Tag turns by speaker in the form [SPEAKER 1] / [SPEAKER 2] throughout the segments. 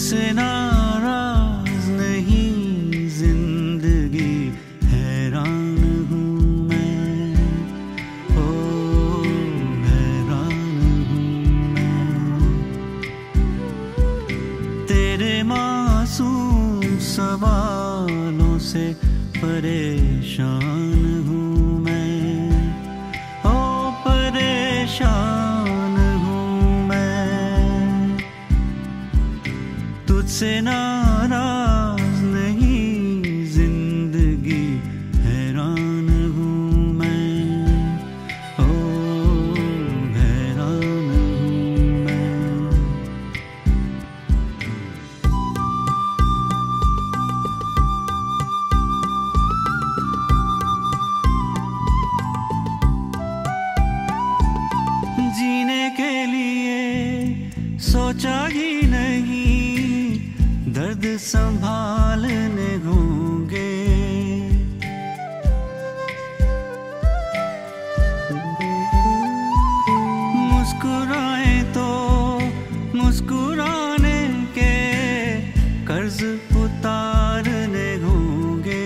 [SPEAKER 1] तुझसे नाराज नहीं जिंदगी, हैरान हूँ मैं, ओ हैरान हूँ मैं। तेरे मासूम सवालों से परेशान हूँ मैं, ओ परेशान हूँ मैं। तुझसे नाराज नहीं जिंदगी, हैरान हूँ मैं, ओ हैरान हूँ मैं। जीने के लिए सोचा ही नहीं, दर्द संभालने होंगे। मुस्कुराए तो मुस्कुराने के कर्ज उतारने होंगे।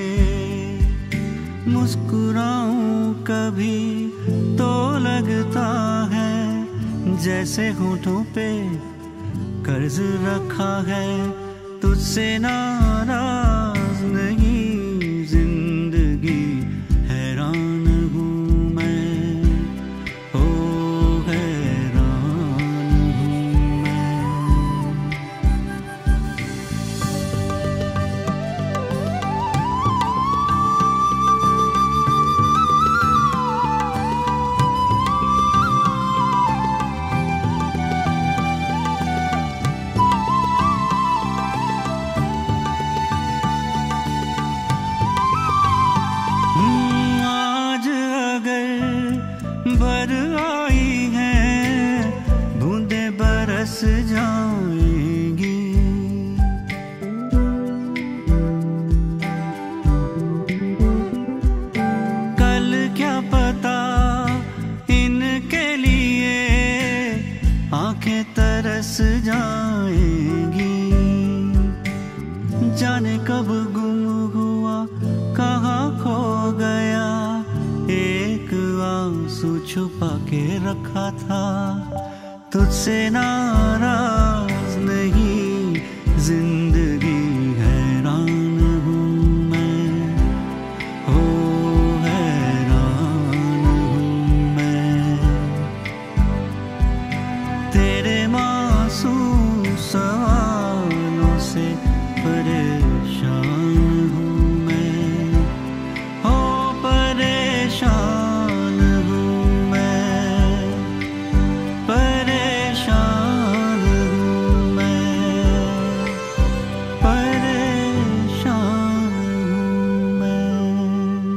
[SPEAKER 1] मुस्कुराऊं कभी तो लगता है जैसे होठों पे कर्ज रखा है। तुझसे नाराज नहीं जिंदगी, हैरान हूँ मैं, ओ हैरान हूँ मैं। आज अगर बर आई है, बूंदे बरस जाएंगी। कल क्या पता इनके लिए आंखें तरस जाएंगी। जाने कब गुम हुआ, कहाँ खो गया, एक आंसू छुपा के रखा था। तुझसे नाराज नहीं जिंदगी, हैरान हूँ मैं, ओ हैरान हूँ मैं। तेरे मासूम सवालों से परेशान हूँ मैं, ओ परेशान हूँ मैं, परेशान हूँ मैं, परेशान हूँ मैं।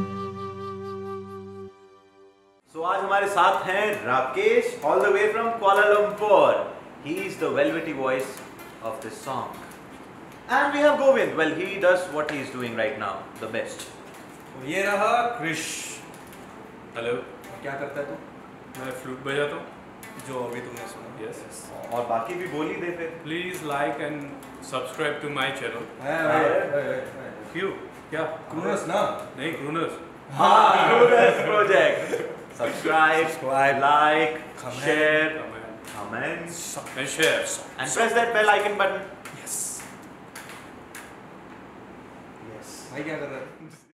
[SPEAKER 2] So आज हमारे साथ हैं Rakesh, all the way from Kuala Lumpur. He is the velvety voice of this song. And we have Govind. Well, he does what he is doing right now the best.
[SPEAKER 3] ये रहा क्रिश।
[SPEAKER 4] हेलो,
[SPEAKER 2] क्या करता है तू?
[SPEAKER 4] मैं फ्लूट बजाता हूँ।
[SPEAKER 3] जो अभी तुमने सुना।
[SPEAKER 4] यस।
[SPEAKER 2] और बाकी भी बोल ही दे फिर।
[SPEAKER 4] Please like and subscribe to my channel. क्यों? क्या?
[SPEAKER 3] क्रूनर्स ना?
[SPEAKER 4] नहीं, क्रूनर्स।
[SPEAKER 2] हाँ, Cruners Project. Subscribe, like, share, comment,
[SPEAKER 4] And share.
[SPEAKER 2] and press that bell icon button.
[SPEAKER 3] भाई क्या कर रहा है?